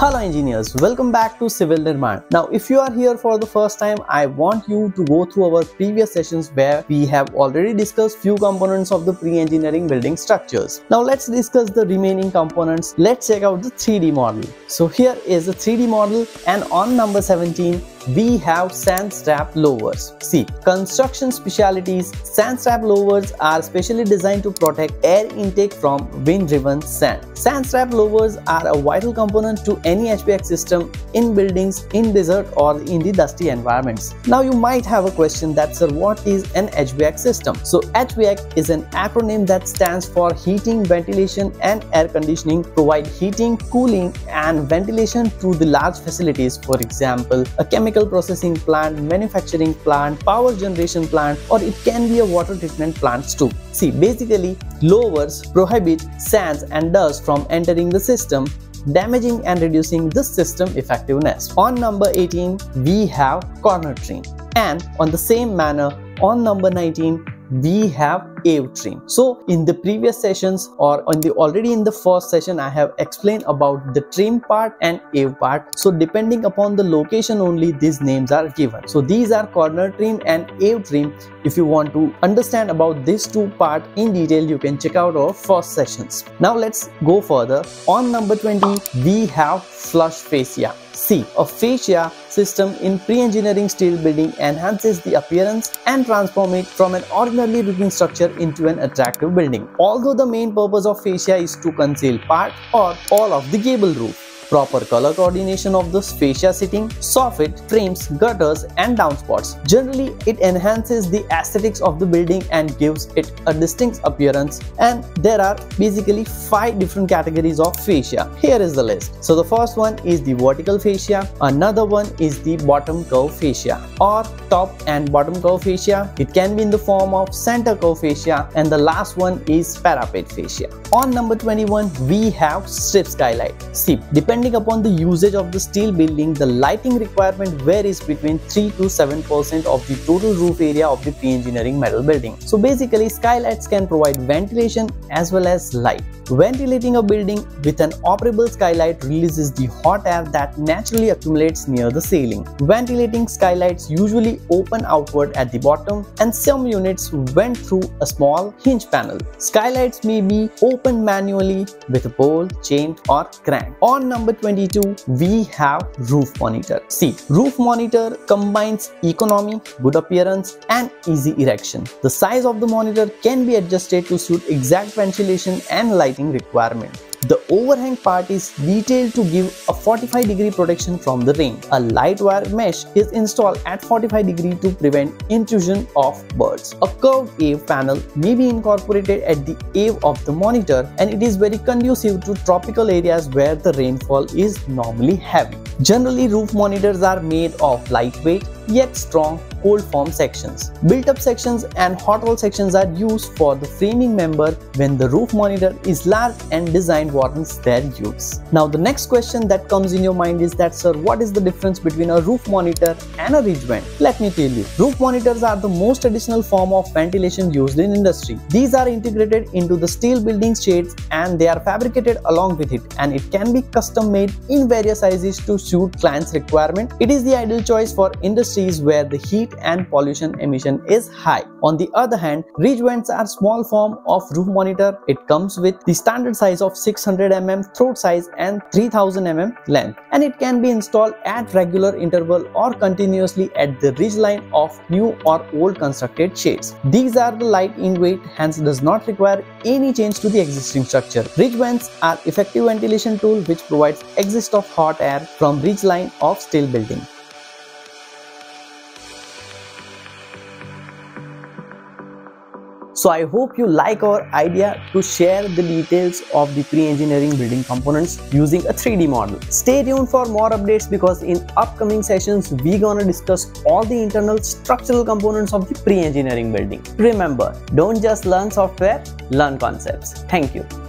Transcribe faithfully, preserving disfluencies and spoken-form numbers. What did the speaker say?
Hello engineers, welcome back to Civil Nirman. Now if you are here for the first time, I want you to go through our previous sessions where we have already discussed few components of the pre-engineering building structures. Now let's discuss the remaining components. Let's check out the three D model. So here is the three D model, and on number seventeen we have sand strap louvers. See, construction specialities. Sand strap louvers are specially designed to protect air intake from wind-driven sand. Sand strap louvers are a vital component to any H V A C system in buildings, in desert or in the dusty environments. Now you might have a question that, sir, what is an H V A C system? So H V A C is an acronym that stands for heating, ventilation and air conditioning. Provide heating, cooling and ventilation to the large facilities, for example a chemical processing plant, manufacturing plant, power generation plant, or it can be a water treatment plants too. See, basically louvers prohibit sands and dust from entering the system, damaging and reducing the system effectiveness. On number eighteen we have corner trim, and on the same manner on number nineteen we have eave trim. So in the previous sessions or on the already in the first session I have explained about the trim part and eave part. So depending upon the location only these names are given. So these are corner trim and eave trim. If you want to understand about these two parts in detail, you can check out our first sessions. Now let's go further. On number twenty we have flush fascia. See, a fascia system in pre-engineering steel building enhances the appearance and transform it from an ordinarily looking structure into an attractive building. Although the main purpose of fascia is to conceal part or all of the gable roof. Proper color coordination of the fascia seating, soffit, frames, gutters and downspouts. Generally, it enhances the aesthetics of the building and gives it a distinct appearance. And there are basically five different categories of fascia. Here is the list. So the first one is the vertical fascia, another one is the bottom curve fascia or top and bottom curve fascia. It can be in the form of center curve fascia, and the last one is parapet fascia. On number twenty-one we have strip skylight. See, depending Depending upon the usage of the steel building, the lighting requirement varies between three to seven percent of the total roof area of the pre-engineering metal building. So basically skylights can provide ventilation as well as light. Ventilating a building with an operable skylight releases the hot air that naturally accumulates near the ceiling. Ventilating skylights usually open outward at the bottom, and some units vent through a small hinge panel. Skylights may be opened manually with a pole, chain or crank. On number twenty-two we have roof monitor. See, roof monitor combines economy, good appearance and easy erection. The size of the monitor can be adjusted to suit exact ventilation and lighting requirement. The overhang part is detailed to give a forty-five degree protection from the rain. A light wire mesh is installed at forty-five degree to prevent intrusion of birds. A curved eave panel may be incorporated at the eave of the monitor, and it is very conducive to tropical areas where the rainfall is normally heavy. Generally, roof monitors are made of lightweight yet strong cold form sections. Built-up sections and hot roll sections are used for the framing member when the roof monitor is large and design warrants their use. Now the next question that comes in your mind is that, sir, what is the difference between a roof monitor and a ridge vent? Let me tell you. Roof monitors are the most traditional form of ventilation used in industry. These are integrated into the steel building shades and they are fabricated along with it, and it can be custom made in various sizes to suit clients' requirement. It is the ideal choice for industries where the heat and pollution emission is high. On the other hand, ridge vents are small form of roof monitor. It comes with the standard size of six hundred millimeter throat size and three thousand millimeter length, and it can be installed at regular interval or continuously at the ridge line of new or old constructed shades. These are the light in weight, hence does not require any change to the existing structure. Ridge vents are effective ventilation tool which provides exit of hot air from ridge line of steel building. So I hope you like our idea to share the details of the pre-engineering building components using a three D model. Stay tuned for more updates because in upcoming sessions we're gonna discuss all the internal structural components of the pre-engineering building. Remember, don't just learn software, learn concepts. Thank you.